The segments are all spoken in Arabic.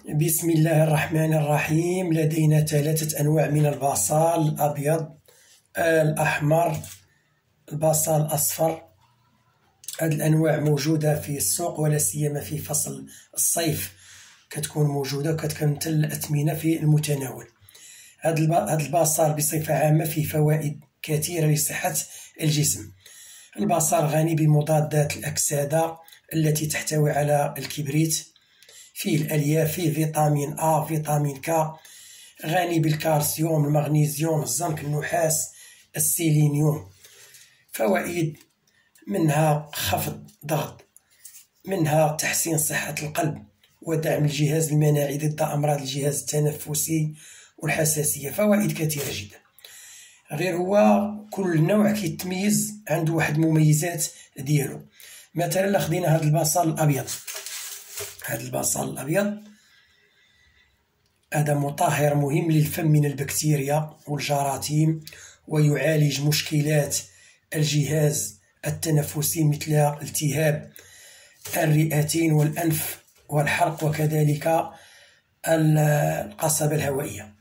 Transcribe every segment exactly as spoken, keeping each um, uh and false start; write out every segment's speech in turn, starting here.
بسم الله الرحمن الرحيم. لدينا ثلاثة أنواع من البصل: الأبيض، الأحمر، البصل الأصفر. هذه الأنواع موجودة في السوق، ولا سيما في فصل الصيف كتكون موجودة وكتمثل الأثمنة في المتناول. هذا البصل بصفة عامة فيه فوائد كثيرة لصحة الجسم. البصل غني بمضادات الأكسدة التي تحتوي على الكبريت، فيه الألياف، فيه فيتامين أ، فيتامين ك، غني بالكالسيوم، المغنيسيوم، الزنك، النحاس، السيلينيوم. فوائد منها خفض ضغط، منها تحسين صحة القلب ودعم الجهاز المناعي ضد أمراض الجهاز التنفسي والحساسية. فوائد كثيرة جدا. غير هو كل نوع كيتميز عنده واحد المميزات ديالو. مثلا لا خدينا هذا البصل الأبيض، هذا البصل الأبيض هذا مطهر مهم للفم من البكتيريا والجراثيم، ويعالج مشكلات الجهاز التنفسي مثل التهاب الرئتين والأنف والحرق، وكذلك القصبة الهوائية.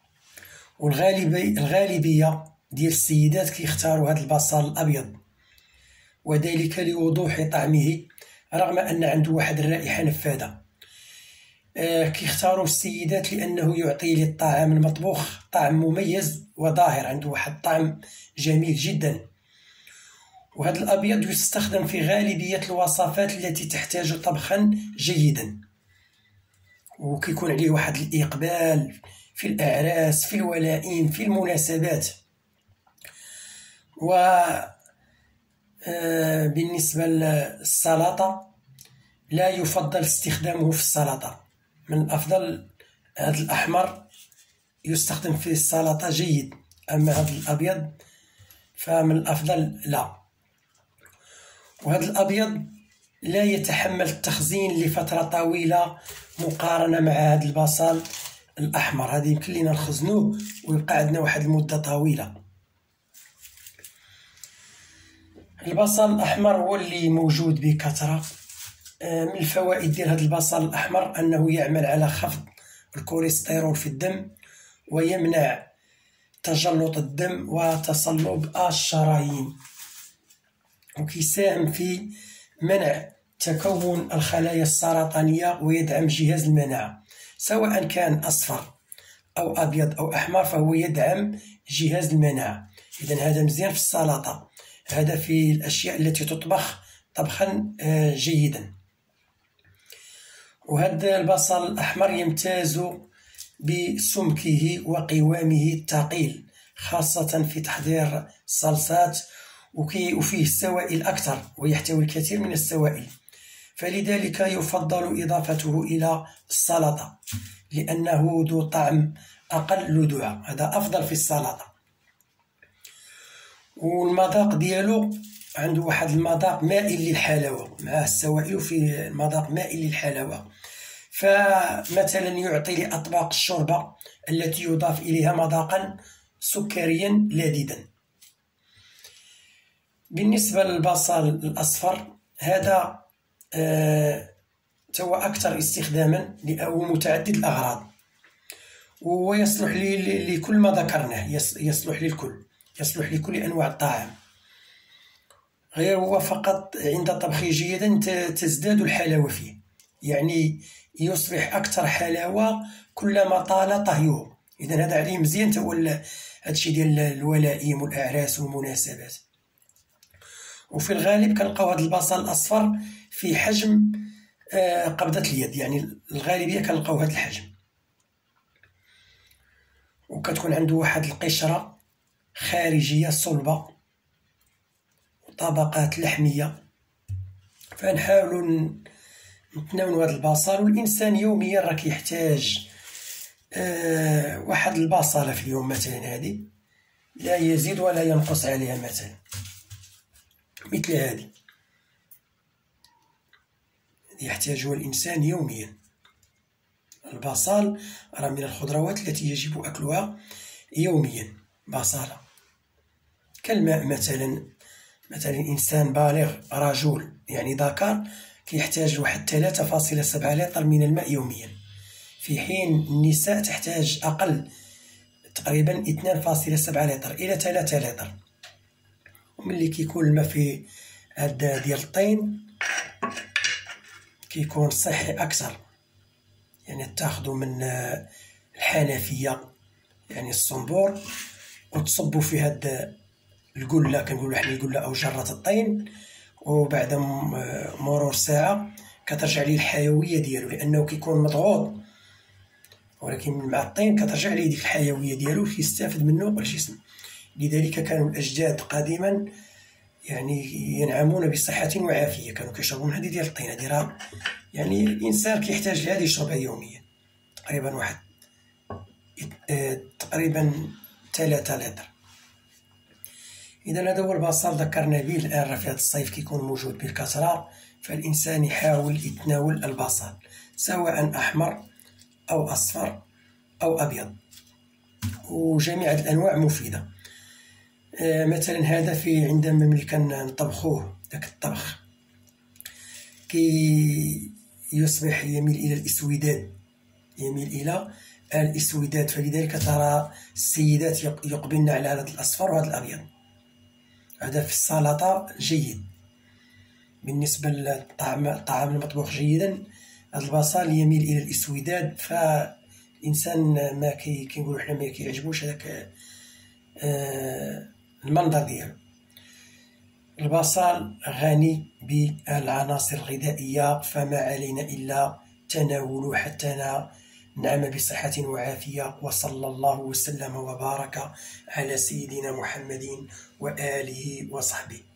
والغالبية ديال السيدات كيختاروا هذا البصل الأبيض، وذلك لوضوح طعمه رغم أن عنده واحد الرائحة نفاذة. آه كيختاروا السيدات لأنه يعطي للطعام المطبوخ طعم مميز وظاهر، عنده واحد طعم جميل جدا. وهذا الأبيض يستخدم في غالبية الوصفات التي تحتاج طبخا جيدا، وكيكون عليه واحد الإقبال في الأعراس، في الولائم، في المناسبات. و آه بالنسبة للسلطة لا يفضل استخدامه في السلطة، من الأفضل هذا الأحمر يستخدم في السلطة جيد، أما هذا الأبيض فمن الأفضل لا. وهذا الأبيض لا يتحمل التخزين لفترة طويلة مقارنة مع هذا البصل الأحمر، هذا يمكن لنا نخزنوه ويبقى عندنا واحد المدة طويلة. البصل الأحمر هو اللي موجود بكثرة. من الفوائد ديال هذا البصل الأحمر أنه يعمل على خفض الكوليسترول في الدم، ويمنع تجلط الدم وتصلب الشرايين، وكيساهم في منع تكون الخلايا السرطانية ويدعم جهاز المناعة. سواء كان أصفر أو أبيض أو أحمر فهو يدعم جهاز المناعة. إذن هذا مزيان في السلطة، هذا في الأشياء التي تطبخ طبخا جيدا. وهذا البصل الأحمر يمتاز بسمكه وقوامه الثقيل، خاصة في تحضير الصلصات، وفيه السوائل أكثر ويحتوي الكثير من السوائل، فلذلك يفضل إضافته إلى السلطة لأنه ذو طعم أقل لذوعة، هذا أفضل في السلطة. والمذاق ديالو عنده واحد المذاق مائل للحلاوة مع السوائل، وفيه مذاق مائل للحلاوة، فمثلا يعطي لأطباق الشوربة التي يضاف إليها مذاقا سكريا لذيذا. بالنسبة للبصل الأصفر هذا آه هو أكثر استخداما أو متعدد الأغراض، ويصلح لكل ما ذكرناه، يصلح للكل، يصلح لكل أنواع الطعام. غير هو فقط عند طبخه جيدا تزداد الحلاوة فيه، يعني يصبح أكثر حلاوة كلما طال طهيه. إذن هذا عليه مزيان تا هو هادشي ديال الولائم والأعراس والمناسبات. وفي الغالب كنلقاو هذا البصل الأصفر في حجم آه قبضة اليد، يعني الغالبية كنلقاو هذا الحجم، وكتكون عنده واحد القشرة خارجية صلبة وطبقات لحمية. فنحاولوا نتناولوا هذا البصل، والإنسان يوميا راه كيحتاج آه واحد البصلة في اليوم مثلا، هذه لا يزيد ولا ينقص عليها، مثلا مثل هذه يحتاجها الإنسان يوميا. البصل راه من الخضروات التي يجب أكلها يوميا، بصلة كالماء مثلا. مثلا إنسان بالغ رجل يعني ذكر كيحتاج واحد ثلاثة فاصلة سبعة لتر من الماء يوميا، في حين النساء تحتاج أقل، تقريبا اثنان فاصلة سبعة لتر إلى ثلاثة لتر. وملي كيكون الماء في هاد ديال الطين كيكون صحي أكثر، يعني تاخدو من الحنفية يعني الصنبور وتصبو في هاد القلة، كنقولو حنا القلة أو جرة الطين، وبعد مرور ساعة كترجع ليه الحيوية ديالو لأنه كيكون مضغوط، ولكن مع الطين كترجع ليه ديك الحيوية ديالو كيستافد منه الجسم. لذلك كانوا الأجداد قديما يعني ينعمون بصحة وعافية، كانوا كيشربوا من هذه ديال الطين. هذه راه يعني الإنسان كيحتاج لهذه يشربها يوميا، تقريبا واحد تقريبا ثلاثة لتر. إذا هذا هو البصل ذكرنا به. الآن راه في هذا الصيف كيكون موجود بالكثرة، فالإنسان يحاول يتناول البصل سواء أحمر أو أصفر أو أبيض، وجميع الأنواع مفيدة. آه مثلا هذا في عندما ملي كنطبخوه داك الطبخ كي يصبح يميل إلى الإسوداد، يميل إلى الإسوداد، فلذلك ترى السيدات يقبلن على هذا الأصفر وهذا الأبيض. هذا في السلطة جيد بالنسبة للطعام، الطعام المطبوخ جيدا. هذا البصل يميل إلى الإسوداد، فالإنسان ما كي كنقولوا حنا ما كيعجبوش هذاك آه المنظر ديالو. البصل غني بالعناصر الغذائية، فما علينا إلا تناوله حتى نعم بصحة وعافية. وصلى الله وسلم وبارك على سيدنا محمد وآله وصحبه.